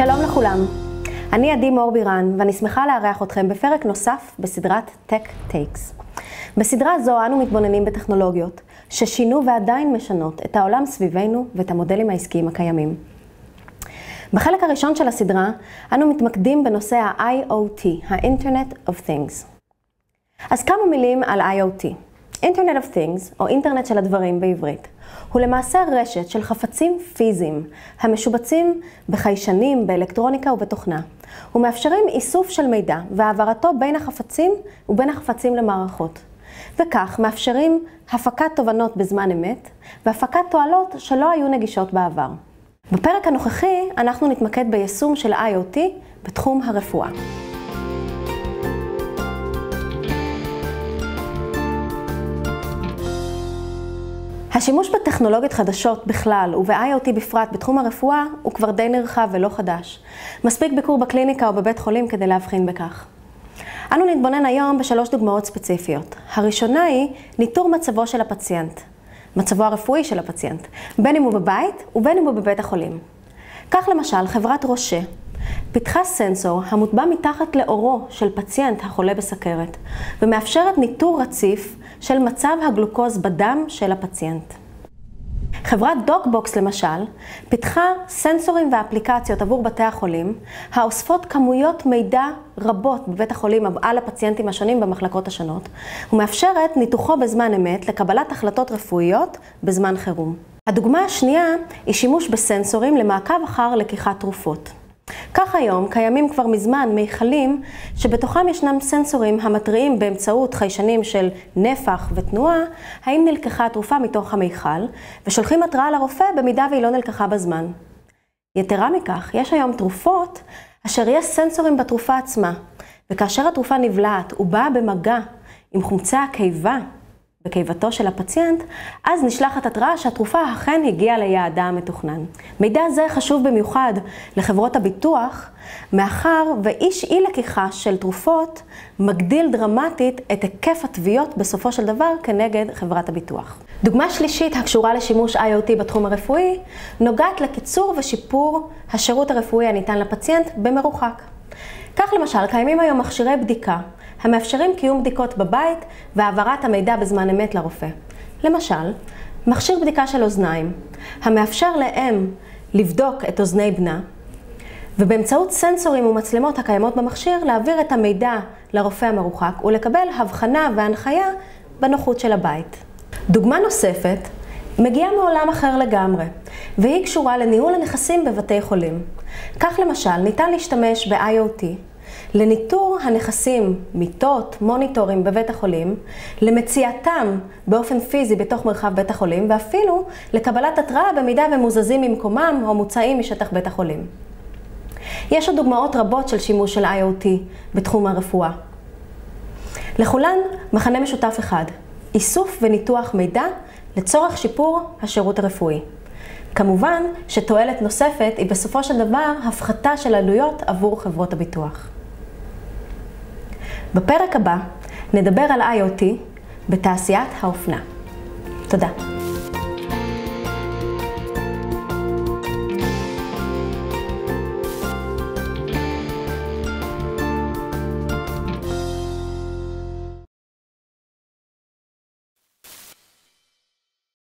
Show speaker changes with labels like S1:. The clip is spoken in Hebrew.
S1: שלום לכולם, אני עדי מור בירן ואני שמחה לארח אתכם בפרק נוסף בסדרת Tech Takes. בסדרה זו אנו מתבוננים בטכנולוגיות ששינו ועדיין משנות את העולם סביבנו ואת המודלים העסקיים הקיימים. בחלק הראשון של הסדרה אנו מתמקדים בנושא ה-IOT, ה-Internet of Things. אז כמה מילים על IOT. Internet of Things, או אינטרנט של הדברים בעברית, הוא למעשה רשת של חפצים פיזיים המשובצים בחיישנים, באלקטרוניקה ובתוכנה. ומאפשרים איסוף של מידע והעברתו בין החפצים ובין החפצים למערכות. וכך מאפשרים הפקת תובנות בזמן אמת והפקת תועלות שלא היו נגישות בעבר. בפרק הנוכחי אנחנו נתמקד ביישום של IOT בתחום הרפואה. השימוש בטכנולוגיות חדשות בכלל וב-IOT בפרט בתחום הרפואה הוא כבר די נרחב ולא חדש. מספיק ביקור בקליניקה או בבית חולים כדי להבחין בכך. אנו נתבונן היום בשלוש דוגמאות ספציפיות. הראשונה היא ניטור מצבו של הפציינט, מצבו הרפואי של הפציינט, בין אם הוא בבית ובין אם הוא בבית החולים. כך למשל חברת רושה פיתחה סנסור המוטבע מתחת לאורו של פציינט החולה בסכרת, ומאפשרת ניטור רציף של מצב הגלוקוז בדם של הפציינט. חברת דוקבוקס למשל פיתחה סנסורים ואפליקציות עבור בתי החולים, האוספות כמויות מידע רבות בבית החולים על הפציינטים השונים במחלקות השונות, ומאפשרת ניתוחו בזמן אמת לקבלת החלטות רפואיות בזמן חירום. הדוגמה השנייה היא שימוש בסנסורים למעקב אחר לקיחת תרופות. כך היום קיימים כבר מזמן מיכלים שבתוכם ישנם סנסורים המתריעים באמצעות חיישנים של נפח ותנועה האם נלקחה התרופה מתוך המיכל, ושולחים התראה לרופא במידה והיא לא נלקחה בזמן. יתרה מכך, יש היום תרופות אשר יש סנסורים בתרופה עצמה, וכאשר התרופה נבלעת ובאה במגע עם חומצי הקיבה בקיבתו של הפציינט, אז נשלחת התראה שהתרופה אכן הגיעה ליעדה המתוכנן. מידע זה חשוב במיוחד לחברות הביטוח, מאחר ואי לקיחה של תרופות מגדיל דרמטית את היקף התביעות בסופו של דבר כנגד חברת הביטוח. דוגמה שלישית הקשורה לשימוש IOT בתחום הרפואי, נוגעת לקיצור ושיפור השירות הרפואי הניתן לפציינט במרוחק. כך למשל קיימים היום מכשירי בדיקה, המאפשרים קיום בדיקות בבית והעברת המידע בזמן אמת לרופא. למשל, מכשיר בדיקה של אוזניים, המאפשר לאם לבדוק את אוזני בנה, ובאמצעות סנסורים ומצלמות הקיימות במכשיר להעביר את המידע לרופא המרוחק ולקבל הבחנה והנחיה בנוחות של הבית. דוגמה נוספת מגיעה מעולם אחר לגמרי, והיא קשורה לניהול הנכסים בבתי חולים. כך למשל, ניתן להשתמש ב-IOT לניטור הנכסים, מיטות, מוניטורים בבית החולים, למציאתם באופן פיזי בתוך מרחב בית החולים, ואפילו לקבלת התראה במידה ומוזזים ממקומם או מוצאים משטח בית החולים. יש עוד דוגמאות רבות של שימוש של IOT בתחום הרפואה. לכולן מכנה משותף אחד, איסוף וניתוח מידע לצורך שיפור השירות הרפואי. כמובן שתועלת נוספת היא בסופו של דבר הפחתה של עלויות עבור חברות הביטוח. בפרק הבא נדבר על IOT בתעשיית האופנה. תודה.